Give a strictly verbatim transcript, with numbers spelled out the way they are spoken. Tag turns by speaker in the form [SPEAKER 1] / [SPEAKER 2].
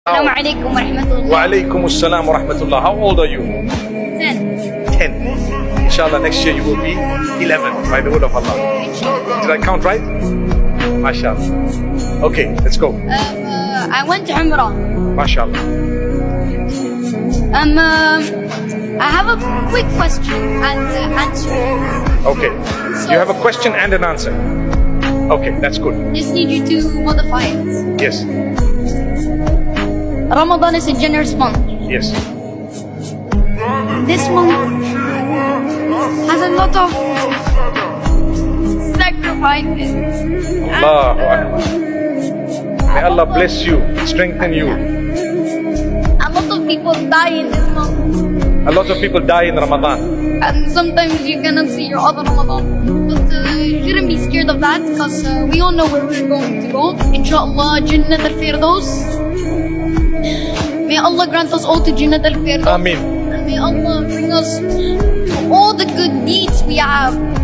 [SPEAKER 1] Assalamu alaikum wa rahmatullah.
[SPEAKER 2] Wa alaikum assalam wa rahmatullah. How old are you?
[SPEAKER 1] Ten.
[SPEAKER 2] Ten. Inshallah, next year you will be eleven by the will of Allah. Did I count right? MashaAllah. Okay, let's go.
[SPEAKER 1] Um, uh, I went to Umrah.
[SPEAKER 2] MashaAllah.
[SPEAKER 1] Um, uh, I have a quick question and uh, answer.
[SPEAKER 2] Okay. You have a question and an answer. Okay, that's good.
[SPEAKER 1] Just need you to modify it.
[SPEAKER 2] Yes.
[SPEAKER 1] Ramadan is a generous month.
[SPEAKER 2] Yes.
[SPEAKER 1] This month has a lot of sacrifices.
[SPEAKER 2] Allahu Akbar. May Allah bless you, strengthen you.
[SPEAKER 1] A lot of people die in this month.
[SPEAKER 2] A lot of people die in Ramadan.
[SPEAKER 1] And sometimes you cannot see your other Ramadan. But uh, you shouldn't be scared of that because uh, we all know where we're going to go. Inshallah, Jannat al-Firdaus. May Allah grant us all to Jannat al-Firdaus.
[SPEAKER 2] Ameen.
[SPEAKER 1] And may Allah bring us to all the good deeds we have.